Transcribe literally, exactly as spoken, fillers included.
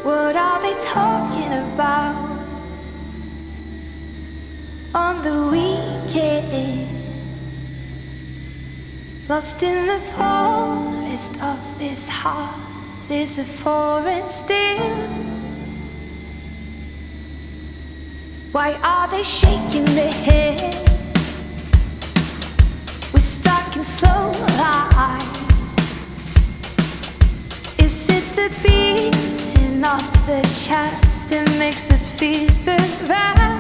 What are they talking about on the weekend? Lost in the forest of this heart is a foreign still. Why are they shaking their head? We're stuck in slow life. Is it the beating of the chest that makes us feel the right?